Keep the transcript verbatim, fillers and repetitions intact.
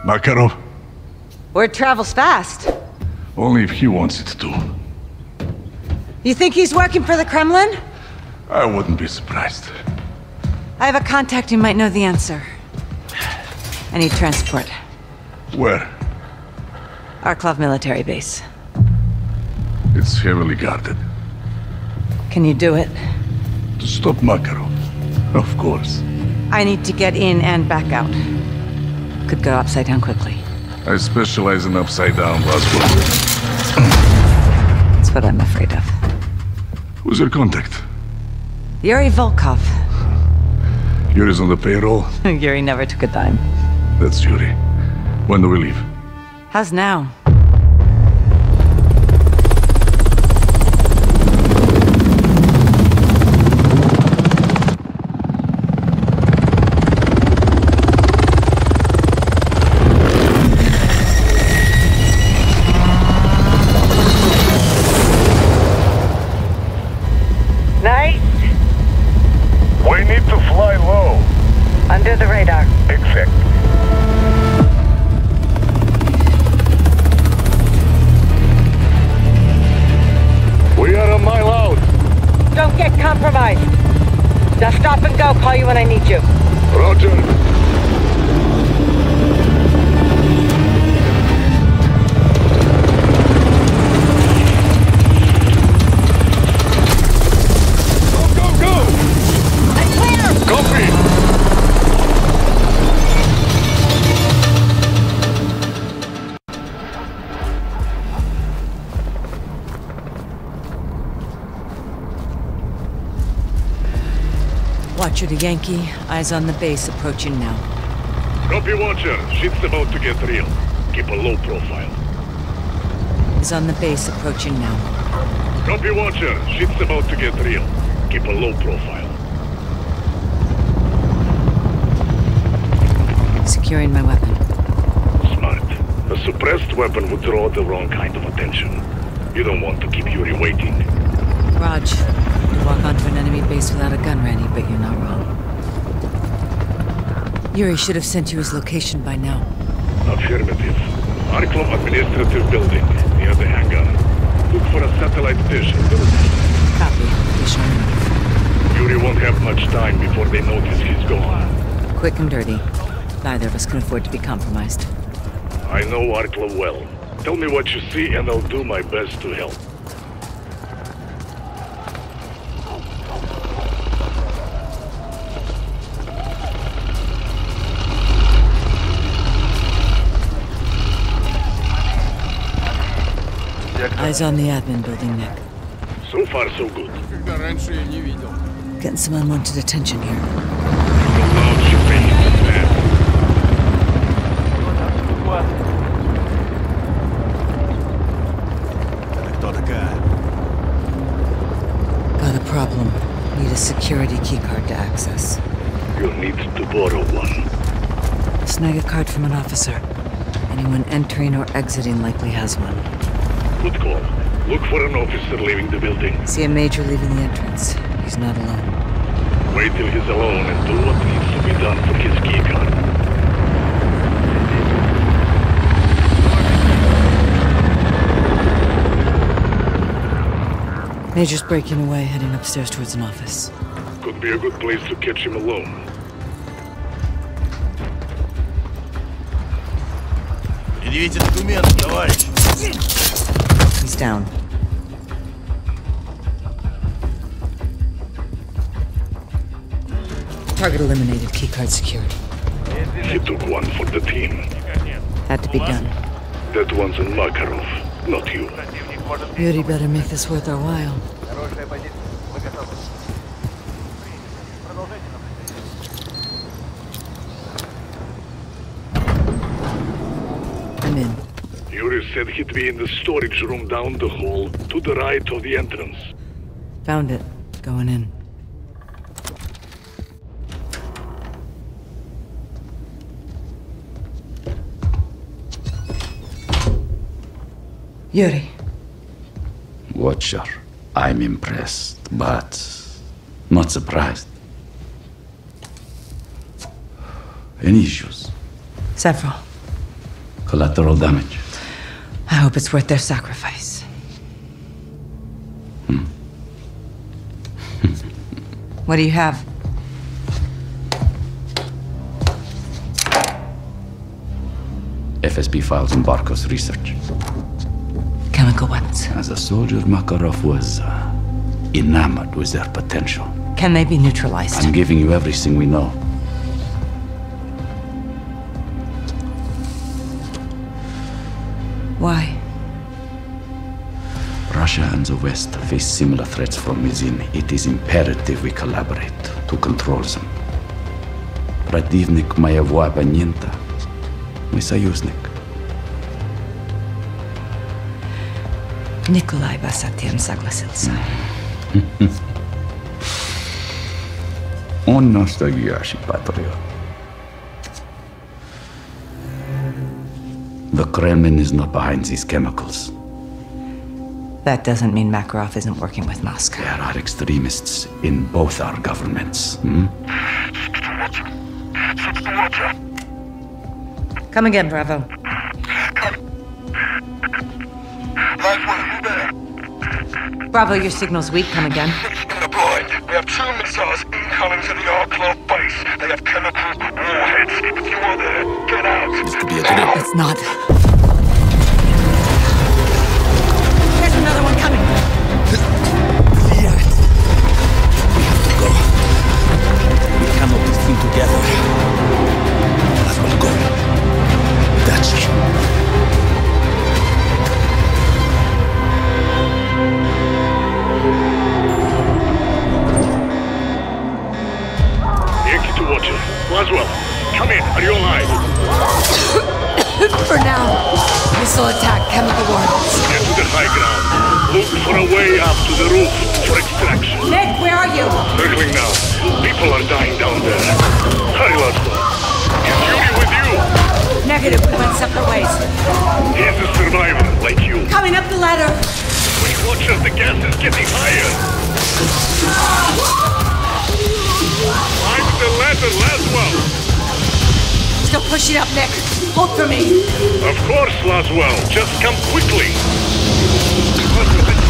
Makarov? Word travels fast. Only if he wants it to. You think he's working for the Kremlin? I wouldn't be surprised. I have a contact who might know the answer. I need transport. Where? Arklov military base. It's heavily guarded. Can you do it? To stop Makarov? Of course. I need to get in and back out. Could go upside down quickly. I specialize in upside down last That's what I'm afraid of. Who's your contact? Yuri Volkov. Yuri's on the payroll? Yuri never took a dime. That's Yuri. When do we leave? How's now? Nice. We need to fly low. Under the radar. Exact. We are a mile out. Don't get compromised. Now stop and go. Call you when I need you. Roger. Watcher to Yankee, eyes on the base, approaching now. Copy, Watcher. Shit's about to get real. Keep a low profile. Is on the base, approaching now. Copy, Watcher. Shit's about to get real. Keep a low profile. Securing my weapon. Smart. A suppressed weapon would draw the wrong kind of attention. You don't want to keep Yuri waiting. Raj, you walk onto an enemy base without a gun ready, but you're not wrong. Yuri should have sent you his location by now. Affirmative. Arklov Administrative Building, near the hangar. Look for a satellite dish in the roof. Copy. Dish on roof. Yuri won't have much time before they notice he's gone. Quick and dirty. Neither of us can afford to be compromised. I know Arklov well. Tell me what you see and I'll do my best to help. Eyes on the admin building, Nick. So far, so good. Getting some unwanted attention here. Got a problem. Need a security keycard to access. You'll need to borrow one. Snag a card from an officer. Anyone entering or exiting likely has one. Good call. Look for an officer leaving the building. See a major leaving the entrance. He's not alone. Wait till he's alone and do what needs to be done for his keycard. Major's breaking away, heading upstairs towards an office. Could be a good place to catch him alone. Предъявите документы, товарищ. He's down. Target eliminated. Keycard secured. He took one for the team. Had to be done. That one's on Makarov, not you. Yuri better make this worth our while. I'm in. Yuri said he'd be in the storage room down the hall, to the right of the entrance. Found it. Going in. Yuri. Watcher, I'm impressed, but not surprised. Any issues? Several. Collateral damage. I hope it's worth their sacrifice. Hmm. What do you have? F S B files and Barkov's research. Chemical weapons. As a soldier, Makarov was uh, enamored with their potential. Can they be neutralized? I'm giving you everything we know. Why? Russia and the West face similar threats from within. It is imperative we collaborate to control them. Противник моего оппонента — мой союзник. Nikolai бы с этим согласился. Он настоящий патриот. The Kremlin is not behind these chemicals. That doesn't mean Makarov isn't working with Moscow. There are extremists in both our governments. Hmm? Come again, Bravo. Bravo, your signal's weak. Come again. In the blind, we have two missiles incoming to the Arclov base. They have chemical warheads. If you are there, get out. This could be a trip. It's not. There's another one coming. Clear it. We have to go. We cannot be seen together. Let's all go. That's it. Yankee to Watcher. Roswell, come in. Are you alive? For now. Missile attack, chemical warheads. Get to the high ground. Look for a way up to the roof for extraction. Nick, where are you? Circling now. People are dying down there. Hurry, Roswell. Is Yuri with you? Negative, we went separate ways. He's a survivor, like you. Coming up the ladder. Wait, Watcher, the gas is getting higher. Climb the ladder, Laswell. Still pushing up, Nick. Hold for me. Of course, Laswell. Just come quickly. Watcher, the